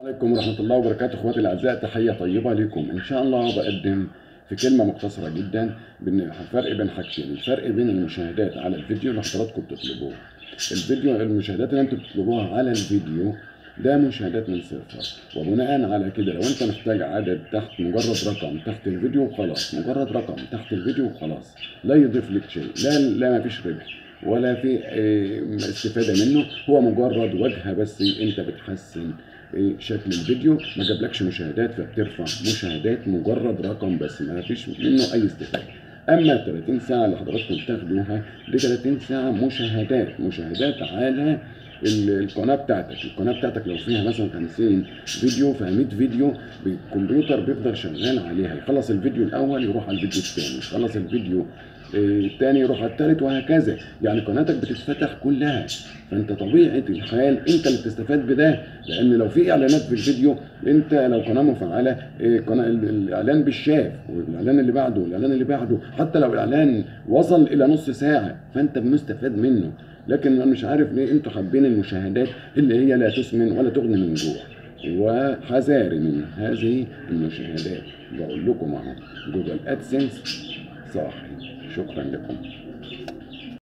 عليكم ورحمة الله وبركاته. اخواتي الاعزاء، تحية طيبة لكم. ان شاء الله بقدم في كلمة مختصرة جدا الفرق بين حاجتين. الفرق بين المشاهدات على الفيديو اللي حضراتكم بتطلبوه. المشاهدات اللي انتم بتطلبوها على الفيديو ده مشاهدات من سيرفر، وبناء على كده لو انت محتاج عدد تحت مجرد رقم تحت الفيديو وخلاص، مجرد رقم تحت الفيديو وخلاص، لا يضيف لك شيء، لا ما فيش ربح ولا في استفادة منه، هو مجرد واجهة بس انت بتحسن شكل الفيديو، ما جابلكش مشاهدات فبترفع مشاهدات، مجرد رقم بس ما فيش منه اي استفاده. اما ال 30 ساعه اللي حضراتكم بتاخدوها دي 30 ساعه مشاهدات على القناه بتاعتك لو فيها مثلا 50 فيديو، ف 100 فيديو بالكمبيوتر بيفضل شغال عليها، يخلص الفيديو الاول يروح على الفيديو الثاني، يخلص الفيديو الثاني يروح على الثالث، وهكذا. يعني قناتك بتتفتح كلها، فانت طبيعه الحال انت اللي بتستفاد بده، لان لو في اعلانات في الفيديو انت لو قناه مفعله قناه الاعلان بالشاف، والاعلان اللي بعده والاعلان اللي بعده، حتى لو الاعلان وصل الى نص ساعه فانت مستفاد منه. لكن انا مش عارف ليه انتوا حابين المشاهدات اللي هي لا تسمن ولا تغني من جوع، وحذاري من هذه المشاهدات. بقول لكم اهو، جوجل ادسنس صاحي. شكرا لكم.